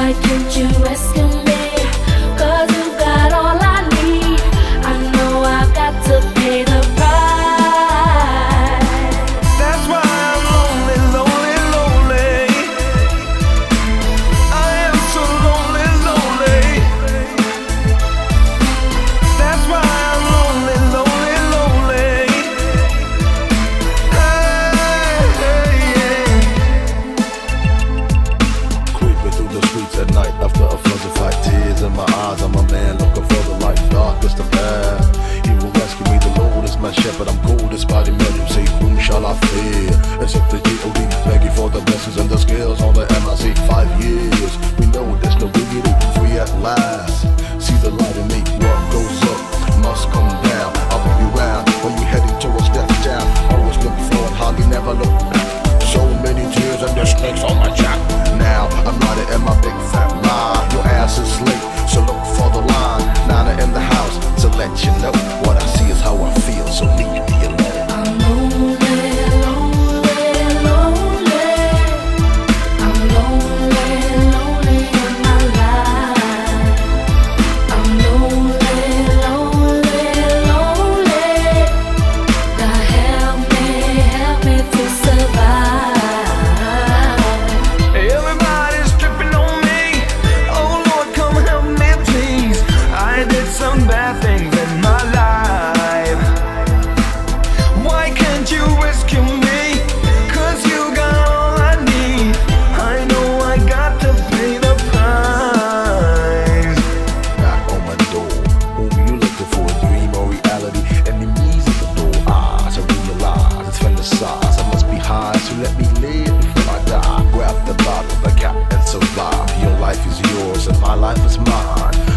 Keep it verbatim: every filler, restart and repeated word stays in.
Why can't you rescue me? Cause you got all I need. I know I've got to pay the price. That's why I'm lonely, lonely, lonely. I am so lonely, lonely. That's why I'm lonely, lonely, lonely. Hey, hey, yeah. Creeping through the streets at night after a flood of fight. Tears in my eyes, I'm a man looking for the light. Darkest of path, he will rescue me. The Lord is my shepherd, I'm cold as body metal. Say, whom shall I fear? Except the G O D, begging for the blessings and the skills on the M I C. Five years, we know there's no dignity. Free at last, see the light in me. What goes up must come down. I'll be around when you heading towards death town. Always look forward, hardly never look back. So many tears and the snakes on my jack. Now I'm riding in my big fat line. Your ass is late, so look for the line. Nana in the house to let you know what I see is how I feel. So leave me alone. I'm lonely, lonely, lonely. I'm lonely, lonely in my life. I'm lonely, lonely, lonely. God help me, help me to survive. Everybody's tripping on me. Oh Lord, come help me please. I did some bad things in my life. Why can't you rescue me? Cause you got all I need. I know I got to pay the price. Knock on my door. Whom you looking for? A dream or reality? Enemies at the door. Eyes, I realize it's fantasize. I must be high, so let me live before I die. Grab the bottle, the cap, and survive. Your life is yours, and my life is mine.